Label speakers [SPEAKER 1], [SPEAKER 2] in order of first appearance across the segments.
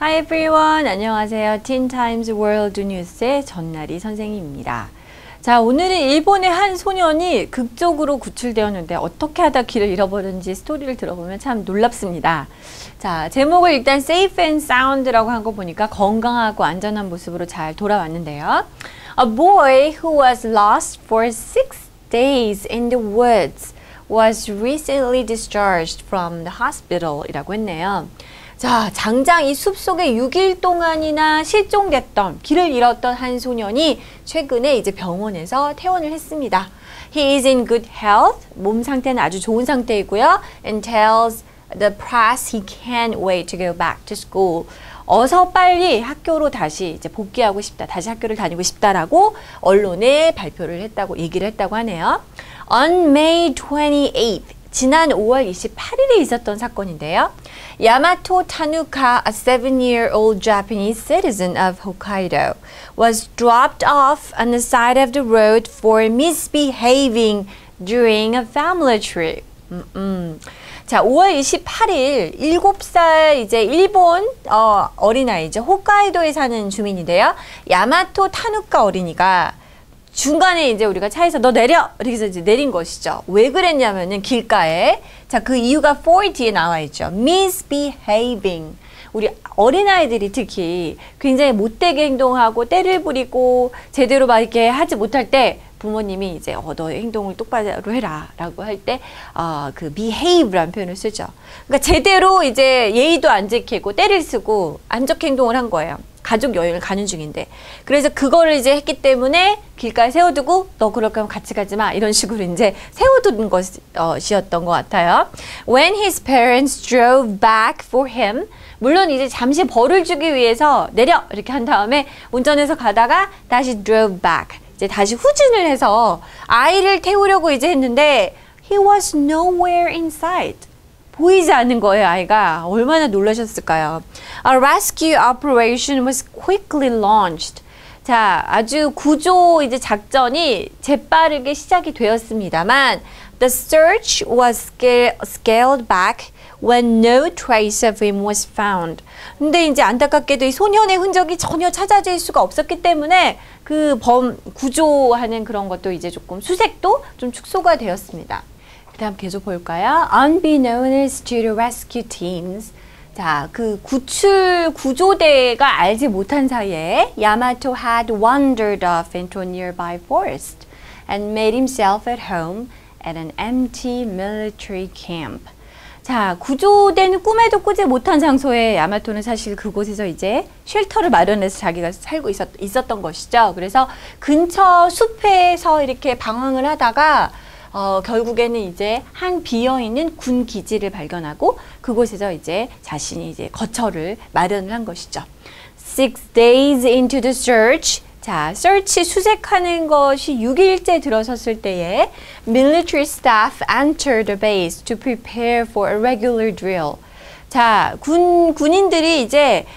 [SPEAKER 1] Hi everyone. 안녕하세요. Teen Times World News의 전나리 선생님입니다. 자, 오늘은 일본의 한 소년이 극적으로 구출되었는데 어떻게 하다 길을 잃어버렸는지 스토리를 들어보면 참 놀랍습니다. 자, 제목을 일단 Safe and Sound라고 한 거 보니까 건강하고 안전한 모습으로 잘 돌아왔는데요. A boy who was lost for 6 days in the woods was recently discharged from the hospital 이라고 했네요. 자, 장장 이 숲속에 6일 동안이나 실종됐던, 길을 잃었던 한 소년이 최근에 이제 병원에서 퇴원을 했습니다. He is in good health. 몸 상태는 아주 좋은 상태이고요. And tells the press he can't wait to go back to school. 어서 빨리 학교로 다시 이제 복귀하고 싶다. 다시 학교를 다니고 싶다라고 언론에 발표를 했다고, 얘기를 했다고 하네요. On May 28th. 지난 5월 28일에 있었던 사건인데요. 야마토 타누카, a 7-year-old Japanese citizen of Hokkaido, was dropped off on the side of the road for misbehaving during a family trip. 자, 5월 28일 7살 이제 일본 어린아이죠. 홋카이도에 사는 주민인데요. 야마토 타누카 어린이가 중간에 이제 우리가 차에서 너 내려! 이렇게 해서 이제 내린 것이죠. 왜 그랬냐면은 길가에. 자, 그 이유가 for 뒤에 나와 있죠. misbehaving. 우리 어린아이들이 특히 굉장히 못되게 행동하고 때를 부리고 제대로 막 이렇게 하지 못할 때 부모님이 이제 너의 행동을 똑바로 해라 라고 할 때 그 behave라는 표현을 쓰죠. 그러니까 제대로 이제 예의도 안 지키고 때를 쓰고 안 좋게 행동을 한 거예요. 가족 여행을 가는 중인데. 그래서 그거를 이제 했기 때문에 길가에 세워두고 너 그럴 거면 같이 가지 마. 이런 식으로 이제 세워둔 것이었던 것 같아요. When his parents drove back for him. 물론 이제 잠시 벌을 주기 위해서 내려! 이렇게 한 다음에 운전해서 가다가 다시 drove back. 이제 다시 후진을 해서 아이를 태우려고 이제 했는데 he was nowhere in sight. 보이지 않는 거예요, 아이가. 얼마나 놀라셨을까요? A rescue operation was quickly launched. 자, 아주 구조 이제 작전이 재빠르게 시작이 되었습니다만 the search was scaled back when no trace of him was found. 근데 이제 안타깝게도 이 소년의 흔적이 전혀 찾아질 수가 없었기 때문에 그 구조하는 그런 것도 이제 조금 수색도 좀 축소가 되었습니다. 그 다음 계속 볼까요? Unbeknownst to the rescue teams. 자, 그 구조대가 알지 못한 사이에 Yamato had wandered off into a nearby forest and made himself at home at an empty military camp. 자, 구조대는 꿈에도 꾸지 못한 장소에 야마토는 사실 그곳에서 이제 쉘터를 마련해서 자기가 살고 있었던 것이죠. 그래서 근처 숲에서 이렇게 방황을 하다가 결국에는 이제 한 비어있는 군 기지를 발견하고 그곳에서 이제 자신이 이제 거처를 마련을 한 것이죠. 6 days into the search. 자, search 수색하는 것이 6일째 들어섰을 때에 military staff entered the base to prepare for a regular drill. 자, 군인들이 이제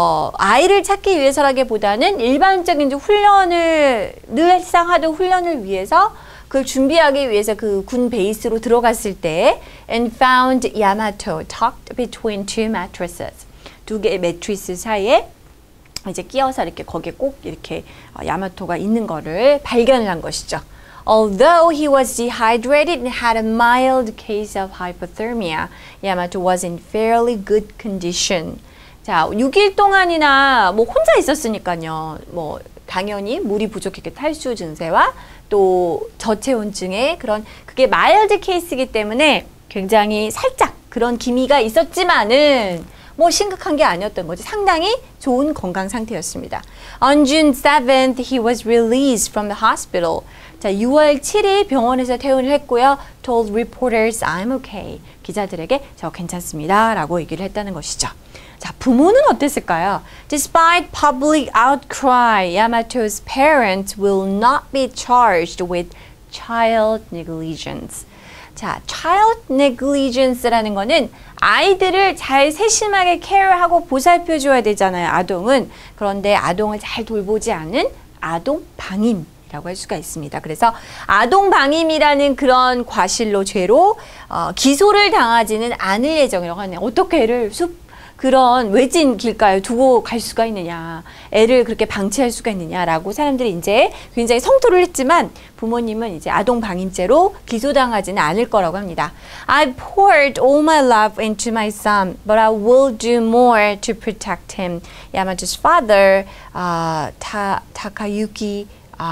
[SPEAKER 1] 아이를 찾기 위해서라기보다는 일반적인 이제 훈련을 늘상 하던 훈련을 위해서 그걸 준비하기 위해서 그 군 베이스로 들어갔을 때 and found Yamato tucked between two mattresses. 두 개의 매트리스 사이에 이제 끼어서 이렇게 거기에 꼭 이렇게 야마토가 있는 거를 발견을 한 것이죠. Although he was dehydrated and had a mild case of hypothermia, Yamato was in fairly good condition. 자, 6일 동안이나 뭐 혼자 있었으니까요. 뭐 당연히 물이 부족했게 탈수 증세와 또 저체온증의 그런 그게 마일드 케이스이기 때문에 굉장히 살짝 그런 기미가 있었지만은 뭐 심각한 게 아니었던 거지. 상당히 좋은 건강 상태였습니다. On June 7th, he was released from the hospital. 자, 6월 7일 병원에서 퇴원을 했고요. Told reporters, I'm okay. 기자들에게 저 괜찮습니다. 라고 얘기를 했다는 것이죠. 자, 부모는 어땠을까요? Despite public outcry, Yamato's parents will not be charged with child negligence. 자, child negligence라는 거는 아이들을 잘 세심하게 케어하고 보살펴줘야 되잖아요, 아동은. 그런데 아동을 잘 돌보지 않은 아동 방임이라고 할 수가 있습니다. 그래서 아동 방임이라는 그런 과실로 죄로 기소를 당하지는 않을 예정이라고 하네요. 어떻게 애를 그런 외진 길가에 두고 갈 수가 있느냐, 애를 그렇게 방치할 수가 있느냐라고 사람들이 이제 굉장히 성토를 했지만 부모님은 이제 아동 방임죄로 기소당하지는 않을 거라고 합니다. I poured all my love into my son, but I will do more to protect him. Yamato's father, Takayuki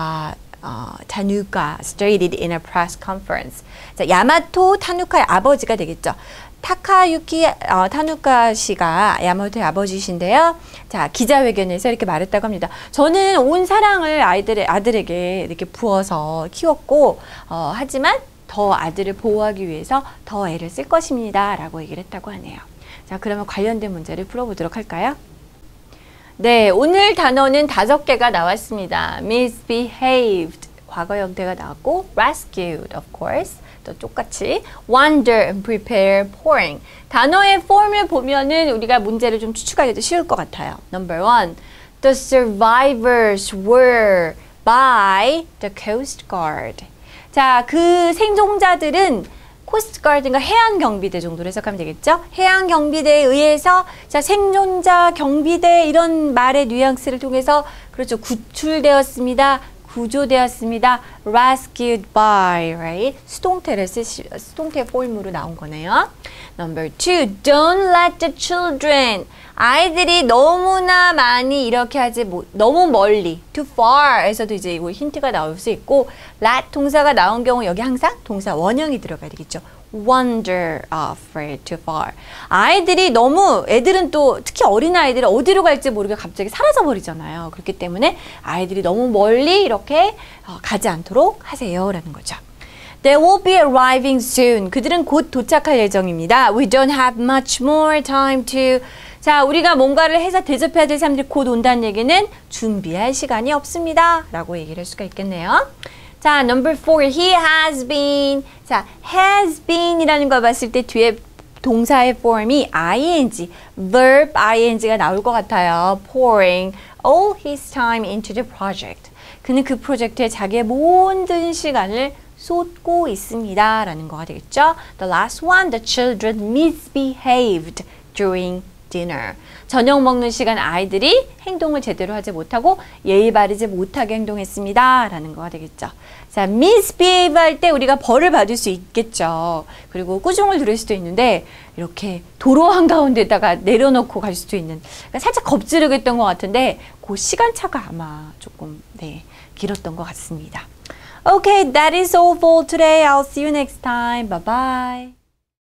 [SPEAKER 1] 타누카 stated in a press conference. 자, 야마토 타누카의 아버지가 되겠죠. 타카유키 타누카 씨가 야마토의 아버지신데요. 자, 기자회견에서 이렇게 말했다고 합니다. 저는 온 사랑을 아들에게 이렇게 부어서 키웠고, 하지만 더 아들을 보호하기 위해서 더 애를 쓸 것입니다. 라고 얘기를 했다고 하네요. 자, 그러면 관련된 문제를 풀어보도록 할까요? 네, 오늘 단어는 5개가 나왔습니다. misbehaved, 과거 형태가 나왔고, rescued, of course, 또 똑같이 wonder and prepare, pouring. 단어의 form을 보면은 우리가 문제를 좀 추측하기도 쉬울 것 같아요. Number 1, the survivors were by the Coast Guard. 자, 그 생존자들은 코스트가드인가 해양경비대 정도로 해석하면 되겠죠? 해양경비대에 의해서 자 생존자 경비대 이런 말의 뉘앙스를 통해서 그렇죠. 구출되었습니다. 구조되었습니다. rescued by, right? 수동태 폼으로 나온 거네요. Number 2, don't let the children. 아이들이 너무나 많이 이렇게 하지 너무 멀리, too far에서도 이제 힌트가 나올 수 있고, let 동사가 나온 경우 여기 항상 동사 원형이 들어가야 되겠죠. wander off, right, too far. 아이들이 너무, 애들은 또 특히 어린 아이들은 어디로 갈지 모르게 갑자기 사라져 버리잖아요. 그렇기 때문에 아이들이 너무 멀리 이렇게 가지 않도록 하세요라는 거죠. They will be arriving soon. 그들은 곧 도착할 예정입니다. We don't have much more time to. 자, 우리가 뭔가를 해서 대접해야 될 사람들이 곧 온다는 얘기는 준비할 시간이 없습니다. 라고 얘기를 할 수가 있겠네요. 자, number 4, he has been. 자, has been 이라는 걸 봤을 때 뒤에 동사의 form이 ing, verb ing가 나올 것 같아요. pouring all his time into the project. 그는 그 프로젝트에 자기의 모든 시간을 쏟고 있습니다. 라는 거가 되겠죠. The last one, the children misbehaved during dinner. 저녁 먹는 시간 아이들이 행동을 제대로 하지 못하고 예의 바르지 못하게 행동했습니다. 라는 거가 되겠죠. 자, misbehave 할 때 우리가 벌을 받을 수 있겠죠. 그리고 꾸중을 들을 수도 있는데 이렇게 도로 한가운데다가 내려놓고 갈 수도 있는, 그러니까 살짝 겁지르게 했던 것 같은데 그 시간차가 아마 조금 길었던 것 같습니다. Okay, that is all for today. I'll see you next time. Bye bye.